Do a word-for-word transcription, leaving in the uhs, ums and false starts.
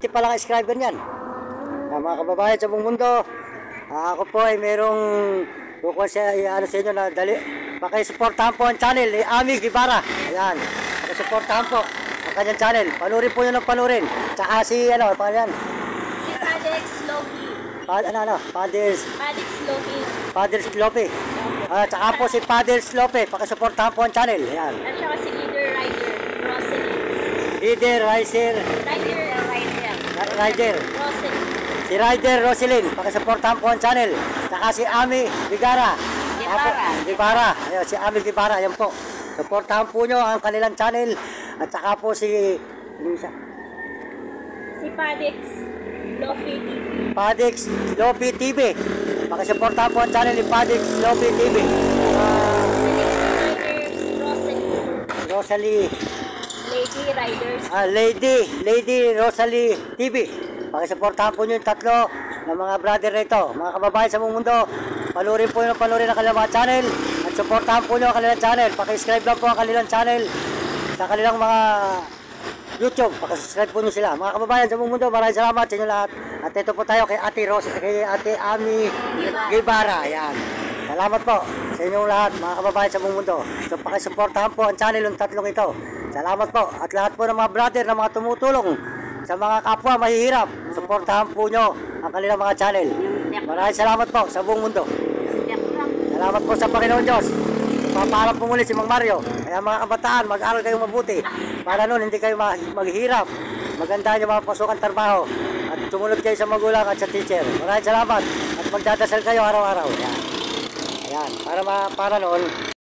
Hindi pa lang subscriber niyan. Ah, mga kababayan sa buong mundo, ah, ako po ay merong bukod sa ano sa inyo na dali. Pakisuportahan po ang channel ni Ami Guevara. Ayan. Pakisuportahan po ang kanyang channel. Panurin po nyo ng panurin. Tsaka si ano, pa yan? Si Padex Loki. Pa, ano, ano? Padres. Padex Loki. Padres Lope. Ah, tsaka po si Padres Lope. Pakisuportahan po ang channel. Ayan. At saka si Leader Rider, Rosalie. Leader, Rider, Rider, Rider. Rider. Rosalie. Si Rider Roselyn, pakisuportahan po ang channel. Saka si Ami Guevara. Guevara. Guevara. Ayun, si Ami Guevara, ayan po. Suportahan po nyo ang kanilang channel. At saka po si... Ano isa? Si Padex Loki T V. Padex Lopi T V. Pakisuportahan po ang channel ni Padex Lopi T V. Uh, Riders, Rosalie. Rosalie. Lady Riders. Ah, Lady. Lady Rosalie T V. Pakisuportahan po nyo yung tatlo ng mga brother nito. Mga kababayan sa buong mundo, panurin po nyo, panurin ang kanilang mga channel at suportahan po nyo ang kanilang channel. Pakisubscribe lang po ang kanilang channel sa kanilang mga YouTube. Pakisubscribe po nyo sila. Mga kababayan sa buong mundo, maraming salamat sa inyo lahat. At ito po tayo kay Ate Rose, kay Ate Ami Guevara. Ayan. Salamat po sa inyong lahat, mga kababayan sa buong mundo. So pakisuportahan po ang channel ng tatlong ito. Salamat po. At lahat po ng mga brother na mga tumutulong sa mga kapwa mahihirap, suportahan po nyo ang kanilang mga channel. Maraming salamat po sa buong mundo. Salamat po sa Panginoon Diyos. Papaalam po muli si Mang Mario. Kaya mga kabataan, mag-aral kayong mabuti para noon hindi kayo maghihirap. Maganda nyo mga pasukan trabaho at sumunod kayo sa magulang at sa teacher. Maraming salamat at magdadasal kayo araw-araw. Ayan. Ayan. Para, para noon